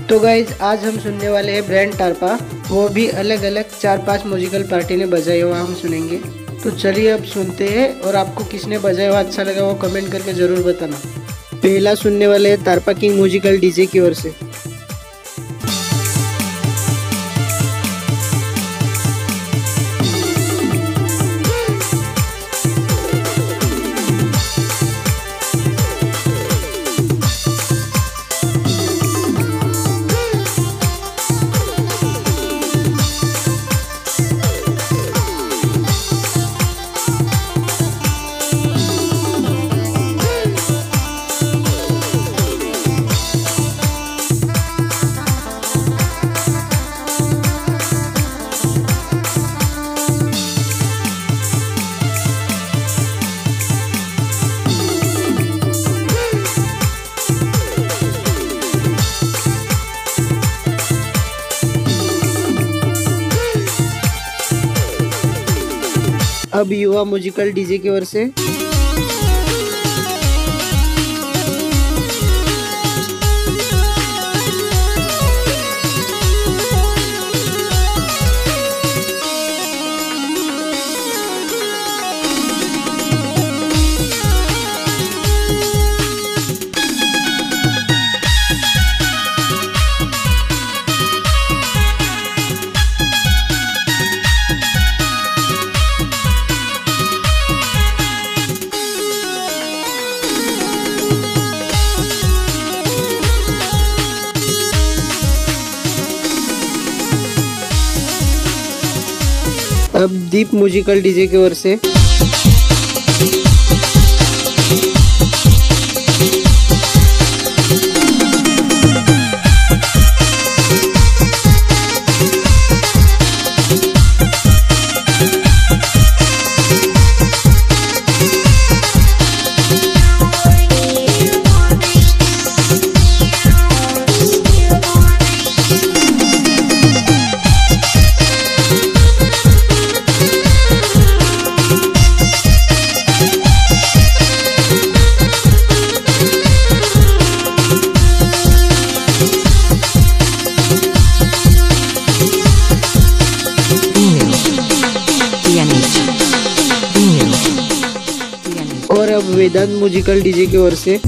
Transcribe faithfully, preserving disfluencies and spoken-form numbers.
तो गाइज आज हम सुनने वाले हैं ब्रांड टारपा, वो भी अलग अलग चार पांच म्यूजिकल पार्टी ने बजाए हुआ हम सुनेंगे। तो चलिए अब सुनते हैं, और आपको किसने बजाया हुआ अच्छा लगा वो कमेंट करके ज़रूर बताना। पहला सुनने वाले हैं टारपा किंग म्यूजिकल डीजे की ओर से। अब युवा म्यूजिकल डीजे की ओर से। अब दीप म्यूजिकल डीजे की ओर से। और अब वेदांत म्यूजिकल डीजे की ओर से।